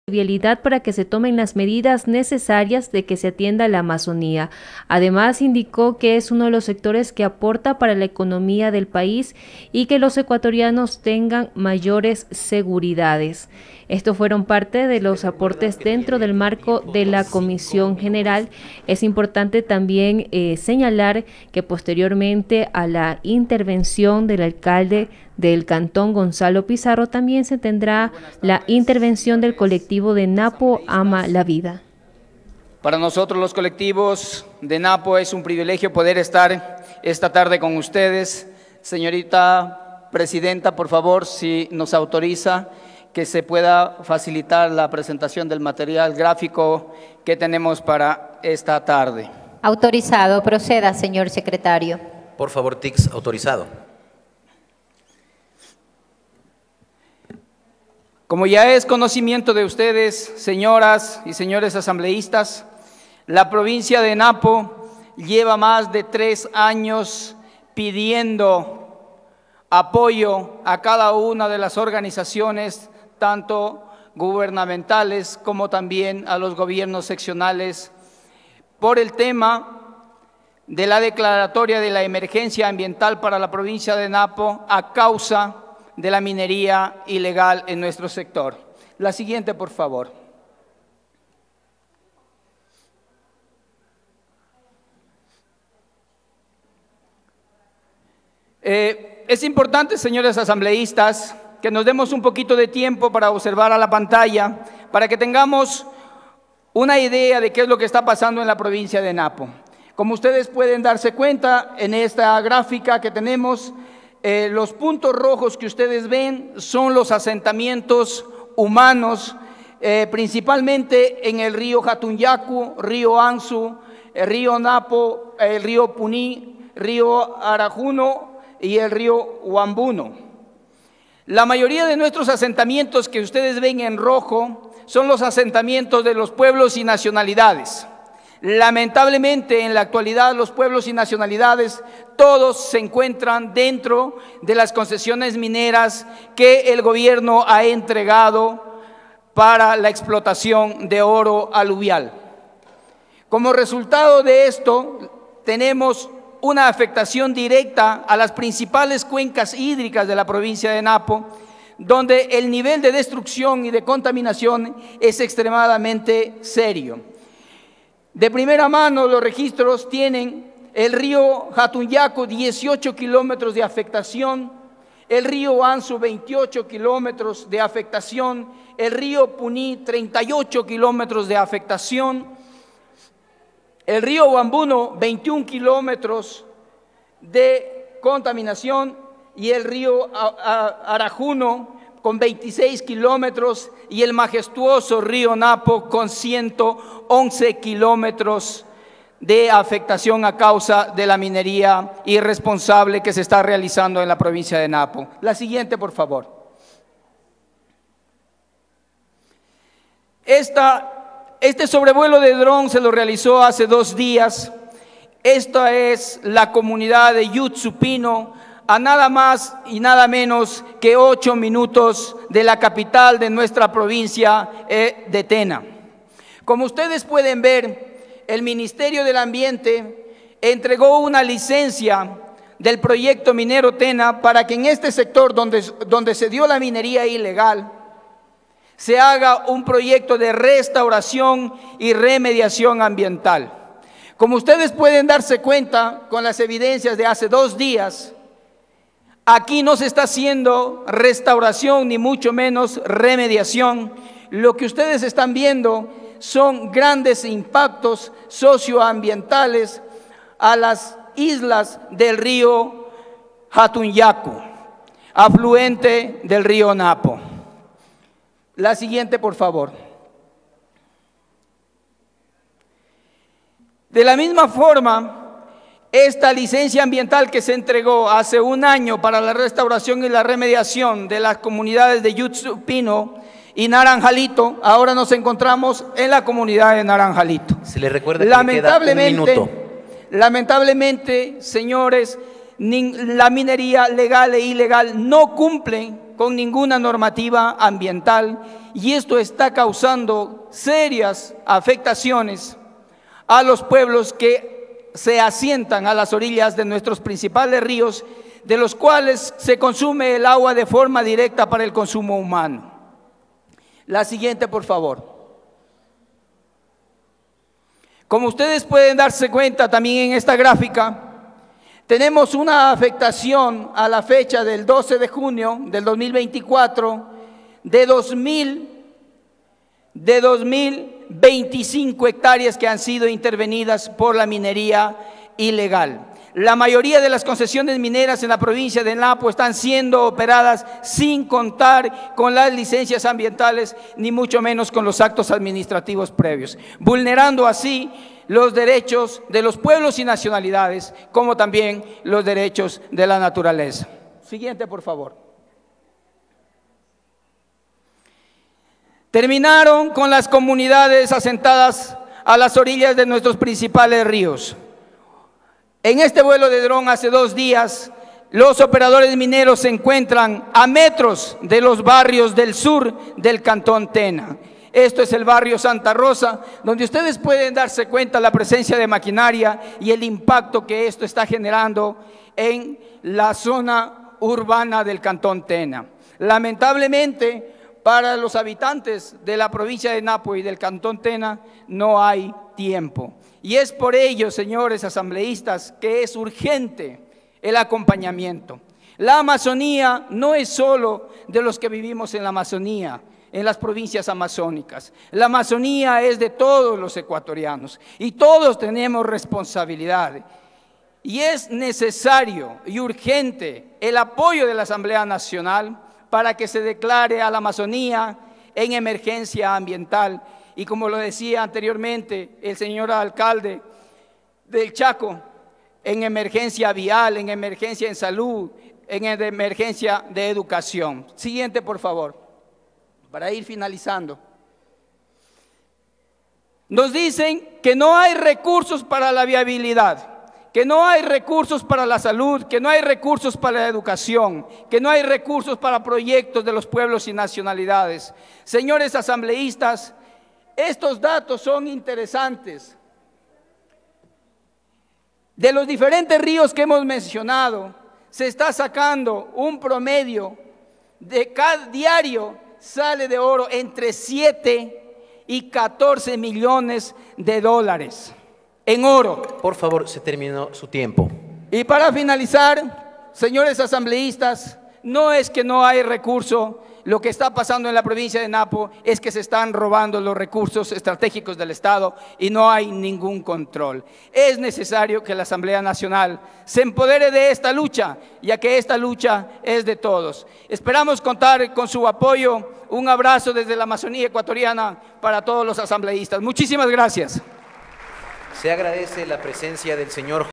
vialidad para que se tomen las medidas necesarias de que se atienda la Amazonía. Además, indicó que es uno de los sectores que aporta para la economía del país y que los ecuatorianos tengan mayores seguridades. Estos fueron parte de los aportes dentro del marco de la Comisión General. Es importante también señalar que posteriormente a la intervención del alcalde del Cantón, Gonzalo Pizarro, también se tendrá la intervención del colectivo de Napo Ama la Vida. Para nosotros los colectivos de Napo es un privilegio poder estar esta tarde con ustedes. Señorita Presidenta, por favor, si nos autoriza que se pueda facilitar la presentación del material gráfico que tenemos para esta tarde. Autorizado. Proceda, señor secretario. Por favor, TICS, autorizado. Como ya es conocimiento de ustedes, señoras y señores asambleístas, la provincia de Napo lleva más de 3 años pidiendo apoyo a cada una de las organizaciones, tanto gubernamentales como también a los gobiernos seccionales, por el tema de la declaratoria de la emergencia ambiental para la provincia de Napo a causa de la minería ilegal en nuestro sector. La siguiente, por favor. Es importante, señores asambleístas, que nos demos un poquito de tiempo para observar a la pantalla, para que tengamos una idea de qué es lo que está pasando en la provincia de Napo. Como ustedes pueden darse cuenta en esta gráfica que tenemos, los puntos rojos que ustedes ven son los asentamientos humanos, principalmente en el río Jatunyacu, río Anzu, el río Napo, el río Puní, río Arajuno y el río Huambuno. La mayoría de nuestros asentamientos que ustedes ven en rojo son los asentamientos de los pueblos y nacionalidades. Lamentablemente, en la actualidad, los pueblos y nacionalidades todos se encuentran dentro de las concesiones mineras que el gobierno ha entregado para la explotación de oro aluvial. Como resultado de esto, tenemos una afectación directa a las principales cuencas hídricas de la provincia de Napo, donde el nivel de destrucción y de contaminación es extremadamente serio. De primera mano, los registros tienen el río Jatunyacu 18 kilómetros de afectación, el río Anzu 28 kilómetros de afectación, el río Puní 38 kilómetros de afectación, el río Huambuno 21 kilómetros de contaminación y el río Arajuno con 26 kilómetros y el majestuoso río Napo con 111 kilómetros de afectación a causa de la minería irresponsable que se está realizando en la provincia de Napo. La siguiente, por favor. Este sobrevuelo de dron se lo realizó hace 2 días. Esta es la comunidad de Yutsupino, a nada más y nada menos que 8 minutos de la capital de nuestra provincia de Tena. Como ustedes pueden ver, el Ministerio del Ambiente entregó una licencia del proyecto minero Tena para que en este sector donde se dio la minería ilegal se haga un proyecto de restauración y remediación ambiental. Como ustedes pueden darse cuenta con las evidencias de hace 2 días, aquí no se está haciendo restauración ni mucho menos remediación. Lo que ustedes están viendo son grandes impactos socioambientales a las islas del río Jatunyacu, afluente del río Napo. La siguiente, por favor. De la misma forma, esta licencia ambiental que se entregó hace 1 año para la restauración y la remediación de las comunidades de Yutsupino y Naranjalito, ahora nos encontramos en la comunidad de Naranjalito. Se le recuerda que le queda 1 minuto. Lamentablemente, señores, la minería legal e ilegal no cumplen con ninguna normativa ambiental, y esto está causando serias afectaciones a los pueblos que se asientan a las orillas de nuestros principales ríos, de los cuales se consume el agua de forma directa para el consumo humano. La siguiente, por favor. Como ustedes pueden darse cuenta también en esta gráfica, tenemos una afectación a la fecha del 12 de junio del 2024 de 2.025 hectáreas que han sido intervenidas por la minería ilegal. La mayoría de las concesiones mineras en la provincia de Napo están siendo operadas sin contar con las licencias ambientales, ni mucho menos con los actos administrativos previos, vulnerando así los derechos de los pueblos y nacionalidades, como también los derechos de la naturaleza. Siguiente, por favor. Terminaron con las comunidades asentadas a las orillas de nuestros principales ríos. En este vuelo de dron hace 2 días, los operadores mineros se encuentran a metros de los barrios del sur del Cantón Tena. Esto es el barrio Santa Rosa, donde ustedes pueden darse cuenta de la presencia de maquinaria y el impacto que esto está generando en la zona urbana del Cantón Tena. Lamentablemente, para los habitantes de la provincia de Napo y del Cantón Tena no hay tiempo. Y es por ello, señores asambleístas, que es urgente el acompañamiento. La Amazonía no es solo de los que vivimos en la Amazonía, en las provincias amazónicas. La Amazonía es de todos los ecuatorianos y todos tenemos responsabilidad. Y es necesario y urgente el apoyo de la Asamblea Nacional para que se declare a la Amazonía en emergencia ambiental. Y como lo decía anteriormente el señor alcalde del Chaco, en emergencia vial, en emergencia en salud, en emergencia de educación. Siguiente, por favor, para ir finalizando. Nos dicen que no hay recursos para la viabilidad, que no hay recursos para la salud, que no hay recursos para la educación, que no hay recursos para proyectos de los pueblos y nacionalidades. Señores asambleístas, estos datos son interesantes. De los diferentes ríos que hemos mencionado, se está sacando un promedio de cada diario, sale de oro entre 7 y 14 millones de dólares en oro. Por favor, se terminó su tiempo. Y para finalizar, señores asambleístas, no es que no hay recurso. Lo que está pasando en la provincia de Napo es que se están robando los recursos estratégicos del Estado y no hay ningún control. Es necesario que la Asamblea Nacional se empodere de esta lucha, ya que esta lucha es de todos. Esperamos contar con su apoyo. Un abrazo desde la Amazonía ecuatoriana para todos los asambleístas. Muchísimas gracias. Se agradece la presencia del señor